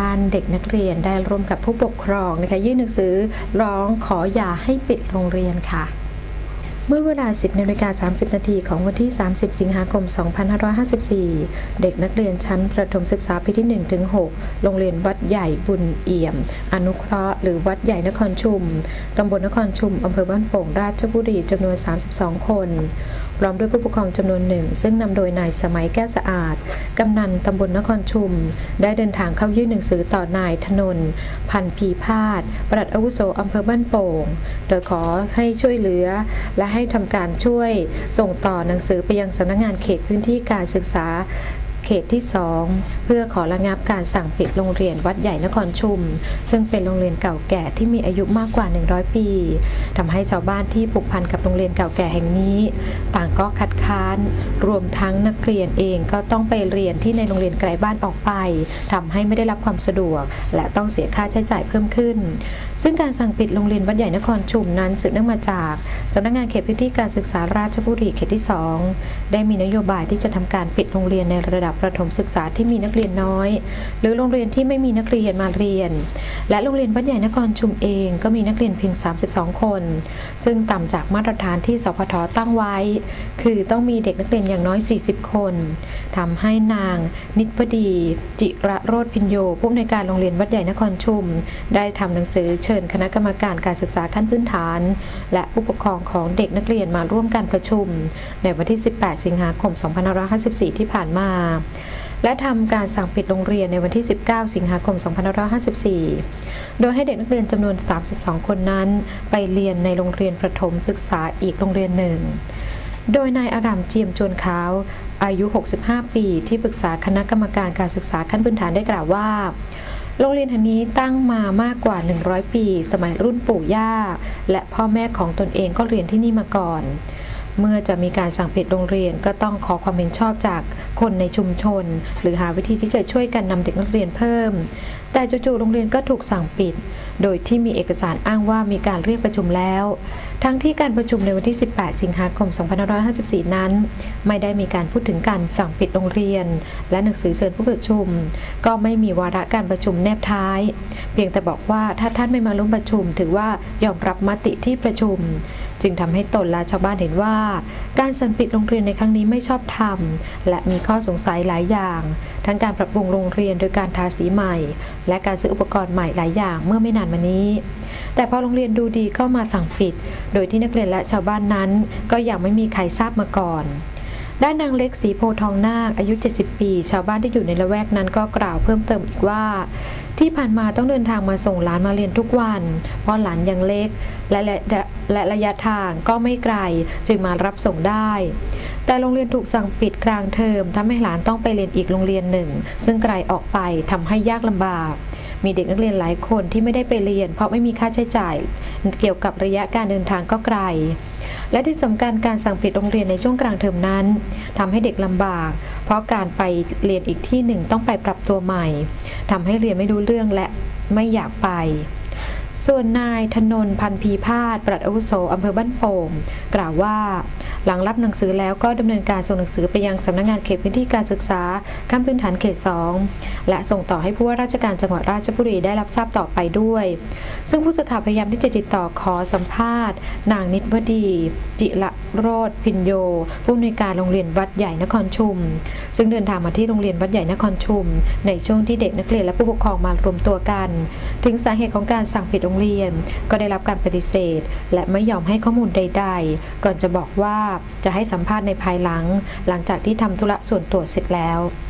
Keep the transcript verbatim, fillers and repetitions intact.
านเด็กนักเรียนได้ร่วมกับผู้ปกครองนะคะยื่นหนังสือร้องขออย่าให้ปิดโรงเรียนค่ะเมื่อเวลา สิบนาฬิกาสามสิบนาทีของวันที่ สามสิบ สิงหาคม สองพันห้าร้อยห้าสิบสี่ เด็กนักเรียนชั้นประถมศึกษาปีที่ หนึ่งถึงหก โรงเรียนวัดใหญ่บุญเอี่ยมอนุเคราะห์หรือวัดใหญ่นครชุมตำบลนครชุมอำเภอบ้านโป่งราชบุรีจำนวน สามสิบสอง คนพร้อมด้วยผู้ปกครองจำนวนหนึ่งซึ่งนำโดยนายสมัยแก้วสะอาดกำนันตำบลนครชุมได้เดินทางเข้ายื่นหนังสือต่อนายธนนท์พันธ์พีพาดปลัดอาวุโสอำเภอบ้านโป่งโดยขอให้ช่วยเหลือและให้ทำการช่วยส่งต่อหนังสือไปยังสำนักงานเขตพื้นที่การศึกษาเขตที่สองเพื่อขอระงับการสั่งปิดโรงเรียนวัดใหญ่นครชุมซึ่งเป็นโรงเรียนเก่าแก่ที่มีอายุมากกว่าหนึ่งร้อยปีทำให้ชาวบ้านที่ผูกพันกับโรงเรียนเก่าแก่แห่งนี้ต่างก็คัดค้านรวมทั้งนักเรียนเองก็ต้องไปเรียนที่ในโรงเรียนไกลบ้านออกไปทำให้ไม่ได้รับความสะดวกและต้องเสียค่าใช้จ่ายเพิ่มขึ้นซึ่งการสั่งปิดโรงเรียนวัดใหญ่นครชุมนั้นสืบเนื่องมาจากสำนักงานเขตพื้นที่การศึกษาราชบุรีเขตที่สองได้มีนโยบายที่จะทำการปิดโรงเรียนในระดับประถมศึกษาที่มีนักเรียนน้อยหรือโรงเรียนที่ไม่มีนักเรียนมาเรียนและโรงเรียนวัดใหญ่นครชุมเองก็มีนักเรียนเพียงสามสิบสองคนซึ่งต่ำจากมาตรฐานที่สพทตั้งไว้คือต้องมีเด็กนักเรียนอย่างน้อยสี่สิบคนทำให้นางนิตวดีจิระโรจน์พิญโยผู้อำนวยการโรงเรียนวัดใหญ่นครชุมได้ทำหนังสือเชิญคณะกรรมการการศึกษาขั้นพื้นฐานและผู้ปกครองของเด็กนักเรียนมาร่วมการประชุมในวันที่สิบแปดสิงหาคมสองพันห้าร้อยห้าสิบสี่ที่ผ่านมาและทำการสั่งปิดโรงเรียนในวันที่สิบเก้าสิงหาคมสองพันห้าร้อยห้าสิบสี่โดยให้เด็กนักเรียนจำนวนสามสิบสองคนนั้นไปเรียนในโรงเรียนประถมศึกษาอีกโรงเรียนหนึ่งโดยนายอารามเจียมจวนขาวอายุหกสิบห้าปีที่ปรึกษาคณะกรรมการการศึกษาขั้นพื้นฐานได้กล่าวว่าโรงเรียนแห่งนี้ตั้งมามากกว่าหนึ่งร้อยปีสมัยรุ่นปู่ย่าและพ่อแม่ของตนเองก็เรียนที่นี่มาก่อนเมื่อจะมีการสั่งปิดโรงเรียนก็ต้องขอความเห็นชอบจากคนในชุมชนหรือหาวิธีที่จะช่วยกันนำเด็กนักเรียนเพิ่มแต่จู่ๆโรงเรียนก็ถูกสั่งปิดโดยที่มีเอกสารอ้างว่ามีการเรียกประชุมแล้วทั้งที่การประชุมในวันที่สิบแปดสิงหาคมสองพันห้าร้อยห้าสิบสี่นั้นไม่ได้มีการพูดถึงการสั่งปิดโรงเรียนและหนังสือเชิญผู้ประชุมก็ไม่มีวาระการประชุมแนบท้ายเพียงแต่บอกว่าถ้าท่านไม่มาร่วมประชุมถือว่ายอมรับมติที่ประชุมจึงทำให้ตนและชาวบ้านเห็นว่าการสั่งปิดโรงเรียนในครั้งนี้ไม่ชอบธรรมและมีข้อสงสัยหลายอย่างทั้งการปรับปรุงโรงเรียนโดยการทาสีใหม่และการซื้ออุปกรณ์ใหม่หลายอย่างเมื่อไม่นานมานี้แต่พอโรงเรียนดูดีก็มาสั่งปิดโดยที่นักเรียนและชาวบ้านนั้นก็ยังไม่มีใครทราบมาก่อนด้านนางเล็กศรีโพทองนาคอายุเจ็ดสิบปีชาวบ้านที่อยู่ในละแวกนั้นก็กล่าวเพิ่มเติมอีกว่าที่ผ่านมาต้องเดินทางมาส่งหลานมาเรียนทุกวันเพราะหลานยังเล็กและและและระยะทางก็ไม่ไกลจึงมารับส่งได้แต่โรงเรียนถูกสั่งปิดกลางเทอมทำให้หลานต้องไปเรียนอีกโรงเรียนหนึ่งซึ่งไกลออกไปทำให้ยากลำบากมีเด็กนักเรียนหลายคนที่ไม่ได้ไปเรียนเพราะไม่มีค่าใช้จ่ายเกี่ยวกับระยะการเดินทางก็ไกลและที่สำคัญการสั่งปิดโรงเรียนในช่วงกลางเทอมนั้นทำให้เด็กลำบากเพราะการไปเรียนอีกที่หนึ่งต้องไปปรับตัวใหม่ทำให้เรียนไม่รู้เรื่องและไม่อยากไปส่วนนายธนนท์พันธ์พีพาดปลัดอาวุโสอำเภอบ้านโป่งกล่าวว่าหลังรับหนังสือแล้วก็ดำเนินการส่งหนังสือไปยังสำนักงานเขตพื้นที่การศึกษาขั้นพื้นฐานเขตสองและส่งต่อให้ผู้ว่าราชการจังหวัดราชบุรีได้รับทราบต่อไปด้วยซึ่งผู้สื่อข่าวพยายามที่จะติดต่อขอสัมภาษณ์นางนิตวดีจิระโรจน์พิญโยผู้อำนวยการโรงเรียนวัดใหญ่นครชุมซึ่งเดินทางมาที่โรงเรียนวัดใหญ่นครชุมในช่วงที่เด็กนักเรียนและผู้ปกครองมารวมตัวกันถึงสาเหตุของการสั่งปิดโรงเรียนก็ได้รับการปฏิเสธและไม่ยอมให้ข้อมูลใดๆก่อนจะบอกว่าจะให้สัมภาษณ์ในภายหลังหลังจากที่ทำธุระส่วนตัวเสร็จแล้ว